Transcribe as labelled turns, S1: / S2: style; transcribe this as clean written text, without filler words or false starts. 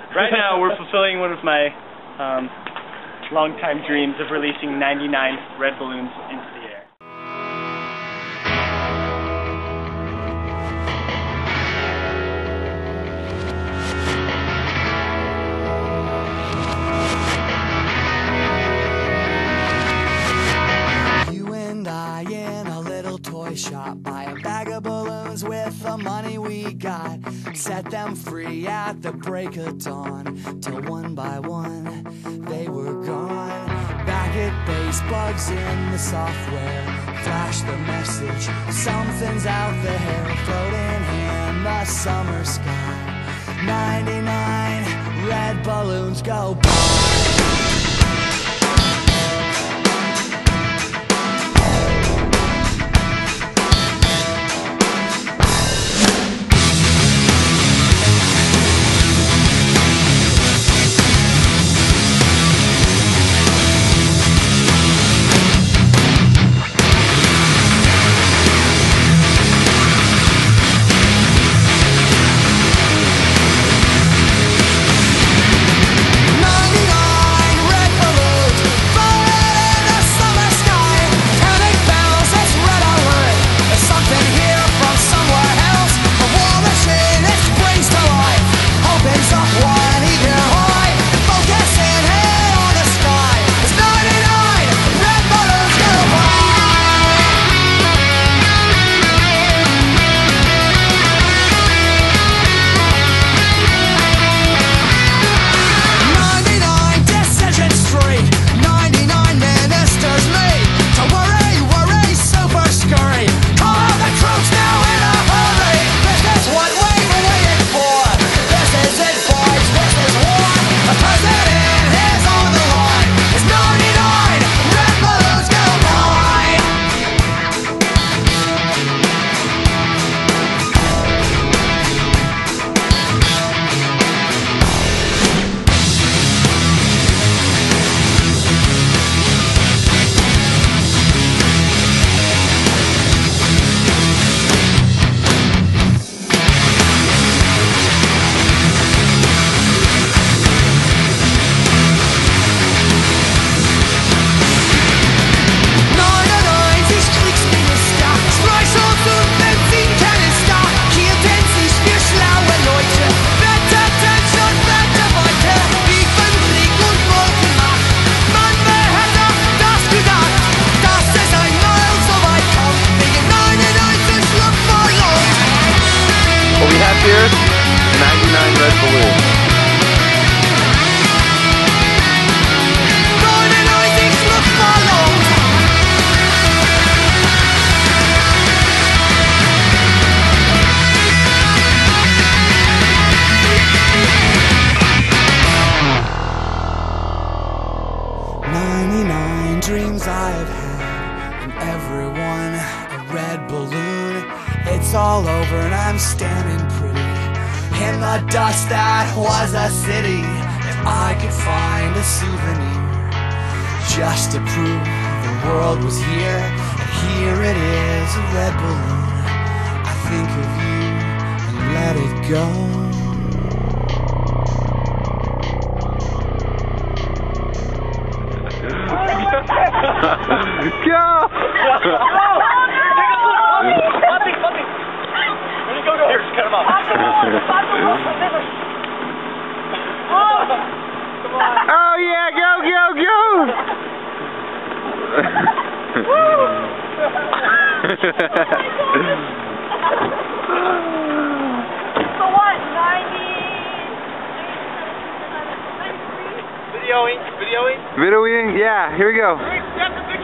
S1: Right now, we're fulfilling one of my long-time dreams of releasing 99 red balloons into the air.
S2: You and I in a little toy shop, buy a bag of balloons with the money we got, set them free at the break of dawn, till one by one they were gone. Back at base, bugs in the software flash the message, something's out there, floating in the summer sky. 99 red balloons go by.
S3: Here, 99 red balloons.
S2: Dreams I've had, and everyone a red balloon. It's all over and I'm standing pretty in the dust that was a city. If I could find a souvenir just to prove the world was here, and here it is, a red balloon. I think of you and let it go.
S3: Go!
S1: Here, just cut him off.
S3: Oh yeah, go!
S4: So what, 90?
S1: Videoing?
S3: Videoing? Yeah, here we go.